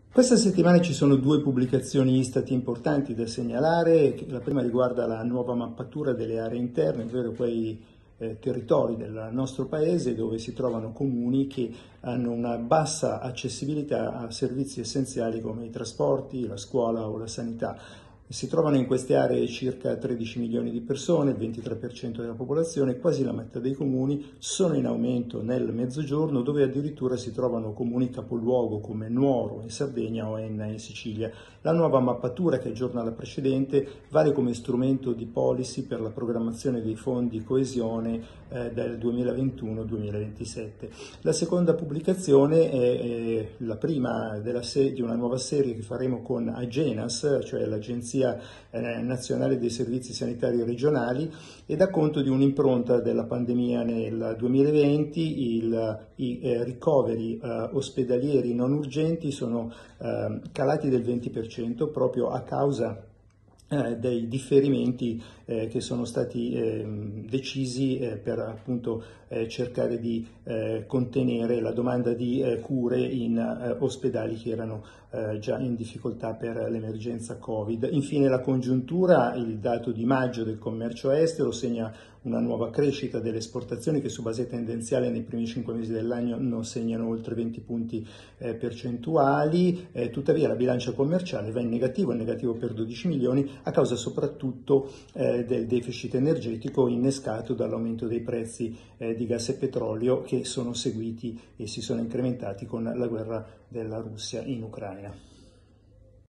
Questa settimana ci sono due pubblicazioni Istat importanti da segnalare. La prima riguarda la nuova mappatura delle aree interne, ovvero quei territori del nostro paese dove si trovano comuni che hanno una bassa accessibilità a servizi essenziali come i trasporti, la scuola o la sanità. Si trovano in queste aree circa 13 milioni di persone, il 23% della popolazione, quasi la metà dei comuni sono in aumento nel Mezzogiorno, dove addirittura si trovano comuni capoluogo come Nuoro in Sardegna o Enna in Sicilia. La nuova mappatura, che aggiorna la precedente, vale come strumento di policy per la programmazione dei fondi coesione del 2021-2027. La seconda pubblicazione è la prima di una nuova serie che faremo con Agenas, cioè l'Agenzia Nazionale dei Servizi Sanitari Regionali, e dà conto di un'impronta della pandemia nel 2020. I ricoveri ospedalieri non urgenti sono calati del 20% proprio a causa dei differimenti che sono stati decisi per appunto cercare di contenere la domanda di cure in ospedali che erano già in difficoltà per l'emergenza Covid. Infine la congiuntura, il dato di maggio del commercio estero segna una nuova crescita delle esportazioni che su base tendenziale nei primi 5 mesi dell'anno non segnano oltre 20 punti percentuali, tuttavia la bilancia commerciale va in negativo per 12 milioni a causa soprattutto del deficit energetico innescato dall'aumento dei prezzi di gas e petrolio che sono seguiti e si sono incrementati con la guerra della Russia in Ucraina.